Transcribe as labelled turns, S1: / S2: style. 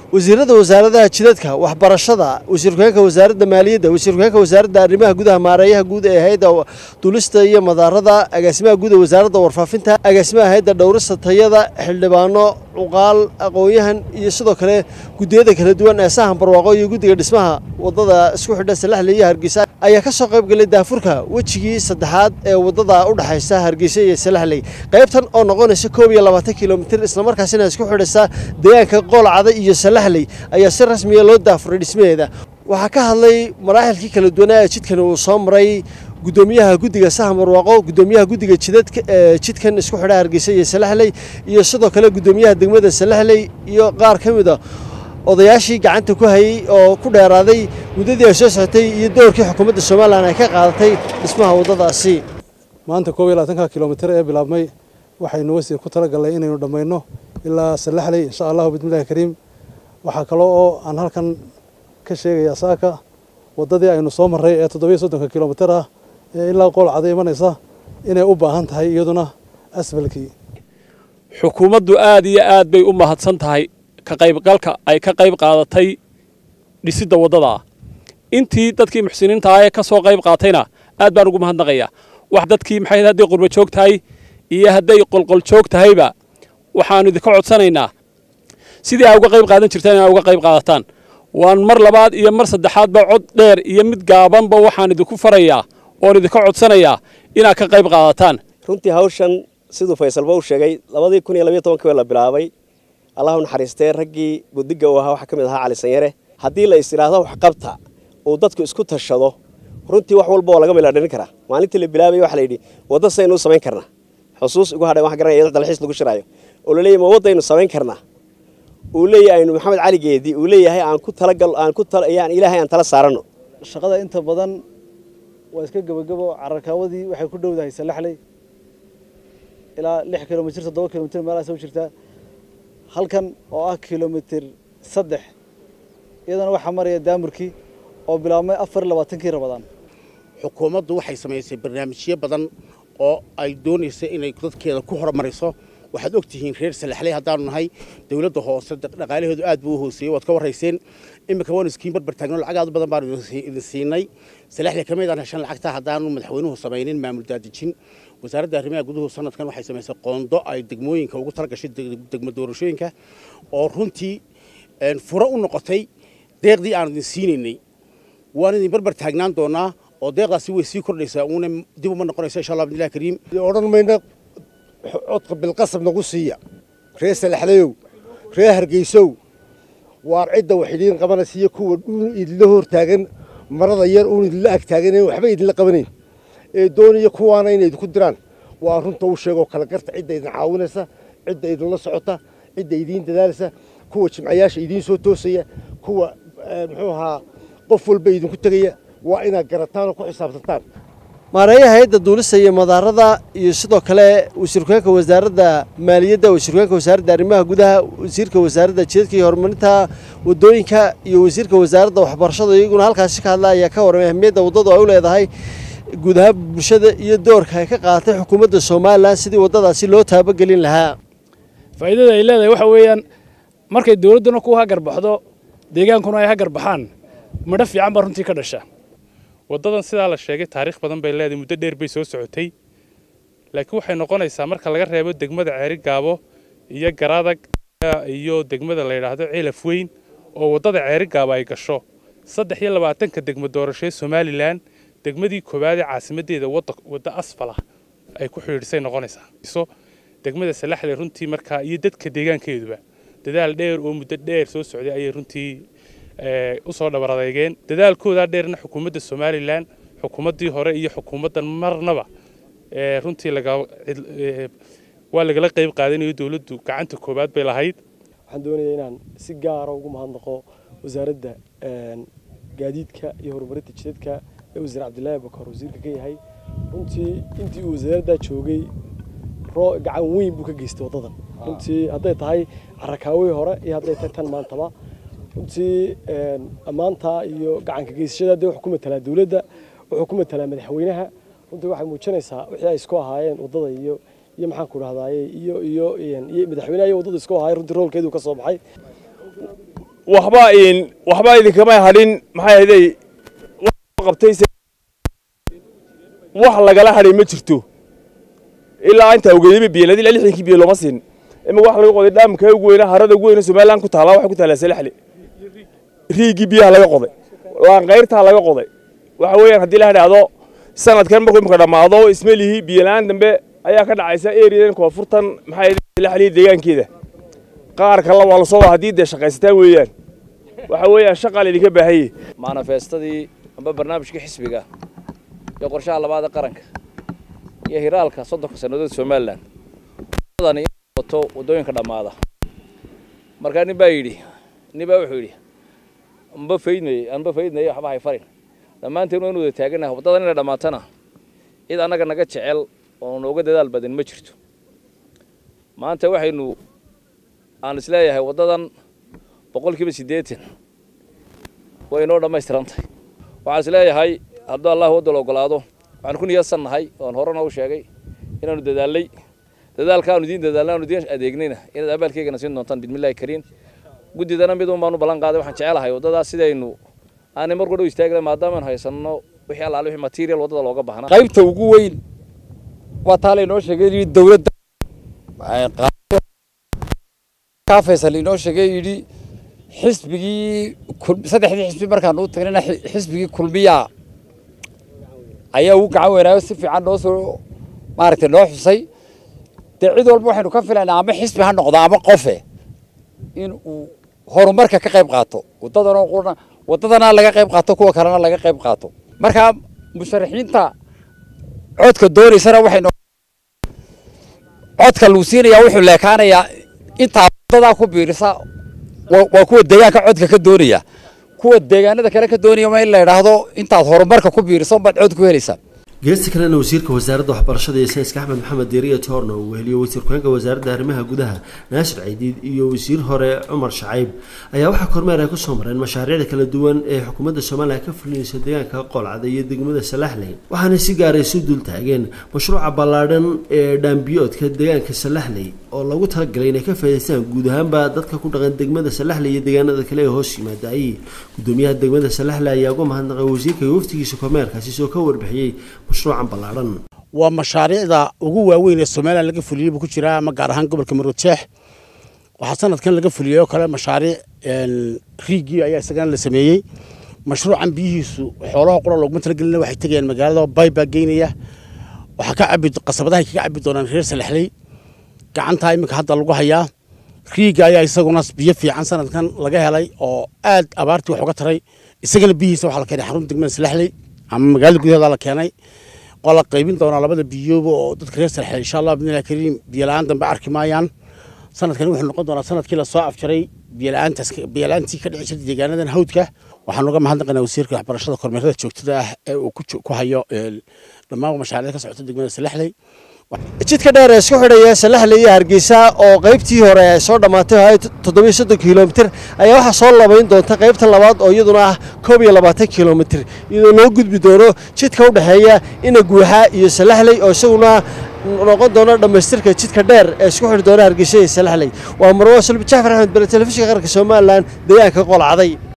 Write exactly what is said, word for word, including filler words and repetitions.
S1: wasiirada wasaaradaha jidadka waxbarashada wasiirka wasaaradda maaliyadda wasiirka wasaaradda arrimaha gudaha maareeyaha guud ee hay'adda duulista iyo madaarada agaasimaha guud ee wasaaradda warfaafinta agaasimaha hay'adda dhowrista tayada xildhibaano uqaal aqoonyahan iyo sidoo kale gudiyada kala duwan ee sahan barwaaqo iyo gudiga dhismaha wadada isku xidha Salaxley iyo Hargeysa ayaa ka soo qayb galay daafurka wajigii saddexaad ee wadada u dhaxaysa Hargeysa iyo Salaxley qaybtan oo noqonaysa koob iyo labaatan kiiloomitir isla markaasina isku xidhaysa deegaanka Qolcada iyo Salaxley ayaa si rasmi ah loo daafuray dhismaheeda waxa ka hadlay maraaxilkii kala duwan ee jidkan uu soo maray gudoomiyaha gudiga sahan barwaaqo gudoomiyaha gudiga jidadka jidkan isku xidha Hargeysa iyo Salaxley iyo sidoo kale gudoomiyaha degmada Salaxley iyo qaar kamid ah odayaashii gacanta ku hayay oo ku dheeraaday muddadii ay soo socotay iyo doorkii xukuumadda Soomaaliland ay ka qaadatay dhismaha wadadaasi
S2: maanta koob iyo labaatan kiiloomitir ee bilaabmay waxaynu wasi ku talagalay inaynu dhamayno ilaa Salaxley insha Allah bismillaah kariim waxa kale oo aan halkan ka sheegaya saaka wadadii aynu soo maray ee toddoba iyo soddon kiiloomitir ah ee ilaa Qolcada imanaysa inay u baahan tahay iyaduna asfalkii
S3: xukuumaddu aad iyo aad bay u mahadsan tahay ka qaybgalka ay ka qayb qaadatay dhisidda wadada intii dadkii muxsiniinta ah ee ka soo qayb qaatayna aad baan ugu mahadnaqayaa wax dadkii maxay haday qurbo joog tahay iyo haday qolqol joog tahayba waxaan idinka codsanaynaa sidii ay uga qayb qaadan jirteen inay uga qayb qaadataan waan mar labaad iyo mar saddexaad ba cod dheer iyo mid gaaban ba waxaan idinku farayaa oo idinka codsanayaa inaad ka qayb qaadataan
S4: runtii hawshan sidoo Faysal baa u sheegay laba kun iyo laba iyo toban la bilaabay Allahu naxariistay raggii gudiga oo ahaa waxa kamid ahaa Cali Sanyare hadii la istiraahdo wax qabta oo dadku isku tashado runtii wax walba oo laga milaadin kara maalintii la bilaabay waxa la yiri wada saynu sameyn karnaa xusuus ugu hadhay wax garanaya dalxiis lagu shiraayo oo la leeyahay wadaynu sameyn karnaa oo leeyahay aynu Maxamed Cali Geedi oo leeyahay aan ku talagal aan ku talayaan Ilaahay aan tala saarano
S2: shaqada inta badan waa iska gabagabo carakawadii waxay ku dhowdahay Salaxley ilaa lix kiiloomitir toddoba kiiloomitir meel soo jirta halkan oo ah kiiloomitir saddex iyadana waxa maraya daamurkii oo bilaabmay afar iyo labaatan kii Ramadaan
S5: xukuumaddu waxay sameysay barnaamijyo badan oo ay doonayso inay dadkeeda ku horumariso waxaad ogtihiin reer Salaxley hadaan nahay dawladda hoose dhaqaalaheedu aad buu u hooseeyay wad ka wareyseen imika waan iskiin barbar taagno lacag aad badan baan idin siinay Salaxley kamid ah shan lacagta hadaan madaxweynuhu sameeyeen maamul daadijin wasaaradda arrimaha gudaha sanadkan waxay sameysay qondo ay degmooyinka ugu talagashay degmo doorashooyinka oo runtii een furo u noqotay deeqdii aan idin siinay waan idin barbar taagnaan doonaa oo deeqdaasi way sii kordhaysaa uuna dib uma noqonaysa insha Allah bismillaah kariim
S1: oran mayna codka bilqasab nagu siiya reer Salaxleeyow reer Hargeysow waar cidda waxidiin qabanaysa kuwa idin hor taagan marada yar oo idin la ag taagan waxba idin la qabanin ee dooniyo kuwaana inay ku diraan waa runta uu sheego kala garta cidda idin caawinaysa cidda idin la socota cidda idin dadaalisa kuwa jimcayaasha idin soo toosaya kuwa muxuu ahaa qof walba idin ku tagaya waa inaad garataan oo ku xisaabtantaan maareeyaha hay'adda duulista iyo madaarada iyo sidoo kale wasiirka wasaaradda maaliyadda wasiirka wasaaradda arrimaha gudaha wasiirka wasaaradda jidadka iyo horumarinta wadooyinka iyo wasiirka wasaaradda waxbarashada iyaguna halkaas ka hadlaya ka waramay ahmiyadda wadadu ay u leedahay gudaha bulshada iyo doorka ay ka qaadatay xukuumadda Soomaaliland sidii wadadaasi loo taabagelin lahaa
S6: faa'iidada ay leedahay waxa weeyaan markay dawladuna ku hagar baxdo deegaankuna ay hagar baxaan madha fiican baa runtii ka dhasha wadadan sidaa la sheegay taariikh badan bay leedahay muddo dheer bay soo socotay laakiin waxay noqonaysaa marka laga reebo degmada Ceeri Gaabo iyo Garadag iyo degmada la yiraahdo Ceelaf Weyn oo wadada Ceeri Gaabo ay gasho saddex iyo labaatan ka degmo doorasho Soomaaliland degmadii koobaad ee caasimadeeda wada asfala ay ku xiriirsay noqonaysaa iso degmada Salaxley runtii marka iyo dadka deegaankeeduba dadaal dheer oo muddo dheer soo socday ay runtii ee u soo dhabaradaygeen dadaalkooda dheerna xukuumadda Soomaaliland xukuumaddii hore iyo xukuumaddan marnaba ee runtii laga waa laga qayb qaadanayo dawladdu gacanta koobaad bay lahayd
S2: waxaan doonayaa inaan si gaar ah ugu mahadnaqo wasaaradda gaadiidka iyo horumarinta jidadka ee wasiir Cabdilaahi Bakar wasiirka ka yahay runtii intii uu wasaaradda joogay roo gacan weyn buu ka geystay wadadan runtii hadday tahay carakaaway hore iyo hadday tahay tan maantaba runtii amaanta iyo gacanka geysashada wax ku matala dawladda wuxuu ku matala madaxweynaha runtii waxay muujinaysaa wixii ay isku ahaayeen wadada iyo iyo maxaan ku raahdaayay iyo iyo iyo madaxweynaha wadada isku ahaayeen runtii roolkeedu ka soo baxay
S7: waxba in waxba idinkama hadhin maxay ahayd wax qabtay wax lagala hadhay ma jirto ilaa inta ogeeyay biyeeladi ilaa lixdan biyo loma siin ima wax laga qoday dhaamka ugu weyn harada ugu weyn Soomaaliland ku taala wax ku taala Salaxli riigi biyaha laga qoday waan qayrta laga qoday waxa weeyaan hadii la hadhaado sanadkan markuu imka dhamaado ismeelihi biyeelaan dambe ayaa ka dhacaysa eeriyadan koonfurtan maxay Salaxli deegaankeeda qaar kale waa la soo hadii de shaqaystaan weeyaan waxa weeyaan shaqo idinka baahay
S8: manifestadii amba barnaamijka xisbiga iyo qorshaha labaad qaranka iyo hiraalka soddonka sanadood Soomaaliland wadani wato wadooyinka dhamaada marka nin baa yiri nin baa wuxuu yiri amba faydnay amba faydnay waxba hay farin dhamaanteen inuu wada taaganahay wadadan inay dhamaatana id anaga naga jecel oo nooga dadaal badan ma jirto maanta waxaynu aan isleeyahay wadadan boqolkiiba siddeetan way inoo dhamaystirantahay waxaan isleeyahay haddii Allah wada loo ogolaado waxaan ku niyadsannahay oo horena u sheegay inaanu dadaalay dadaalkaanu diin dadaalnaanu diin adeegnayna inaad abaalkeegana siin doontaan bismillaahi kariin gudidana mid uun baanu balan qaaday waxaan jecelahay wadada sidaynu aan mar qodhow istaagnay maadaama haysanno wixii alaal wixii material wadada looga baahnaa
S9: qaybta ugu weyn waa taale inoo sheegay dawladda ka Faysal inoo sheegay yiri xisbigii saddexdii xisbi markaan u tagnayna xisbigii kulmiya ayaa uu gacan weynaayo si fiican noo soo maaragtay noo xusay cid walba waxaynu ka filaynaa ama xisbi ha noqdo ama qofe in uu horumarka ka qayb qaato wadadana qurna wadadana laga qayb qaato kuwa kalena laga qayb qaato marka musharaxiinta codka doonaysana waxaynu codka luusiinaya wuxuu leekaanayaa inta wadada ku biirisa waa kuwa deegaanka codka ka doonaya kuwa deegaanada kale ka doonaya ma in la yiraahdo intaad horumarka ku biiriso bad cod ku helaysa
S1: geesti kalena wasiirka wasaaradda waxbarashada iyo sayniska Axmed Maxamed Deeriye Toorno uu weheliyo wasiir ku-xigeenka wasaaradda arrimaha gudaha Naasir Ciidiid iyo wasiir hore Cumar Shacayb ayaa waxa kormeer ay ku soo mareen mashaariicda kala duwan ee xukuumadda Soomaaliya ka fulinaysa deegaanka Qolcada iyo degmada Salaxley waxaana si gaar ah isu dul taageen mashruuca ballaadhan ee dhaambiyoodka deegaanka Salaxley oo lagu talagalay inay ka faa'iideystaan guud ahaanba dadka ku dhaqan degmada Salaxley iyo deegaanada kale ee hoos yimaada ay gudoomiyaha degmada Salaxley ayaa uga mahadnaqay wasiirka waftigiisa kormeerkaasi soo ka warbixiyay مشروعا بلارن
S5: ومشاريع ذا وجوا وين الصومال اللي قفليه بكشرة ما قارهان قبل كم رتشح وحسنا كان اللي قفليه وكلا مشاريع الخيجي أي سجن السمية مشروعا بيهس حوله قرا لو مثل قلنا واحد تجي المجال ده باي باجينية وحكى عبد قصبتها كي عبد دون غير سلحلي كعن تايمك حتى لقوا هيا خيجي أي سجن ناس بيفي عن سنة كان لقاها لي أو آد أبارتي وحقت ري السجن بيهس وحلا كده حرم تجمع سلحلي عم مجال جديد على كياني قال قيبين طبعا على بدأ بيجوب وتذكر يسرح إن شاء الله بإذن الله الكريم بيلان دم بعرك مايان سنة كانوا إحنا نقدر سنة كلا صاف شري بيلان تسك بيلان تيكر عشرة دقيقة ده نهودك وحنا نقام هندقنا وسيرك برشة كرميرات شوكت ده وكتش كهيا لما هو مش عليك سعود الدقيقة السلاحلي
S1: jidka dheer ee isku xidhaya Salaxley iyo Hargeysa oo qaybtii hore ay soo dhamaatay hay toddoba iyo soddon kiiloomitir ayaa waxa soo labayn doonta qaybta labaad oo iyaduna ah koob iyo labaatan kiiloomitir iyadoo loo gudbi doono jidka u dhaxeeya ina Guuxa iyo Salaxley oo isaguna noqon doona dhamaystirka jidka dheer ee isku xidhi doona Hargeysa iyo Salaxley waa Marwo Sulbi Jaafar Axmed Bari telefishinka qaranka Soomaaliland deegaanka Qolcaday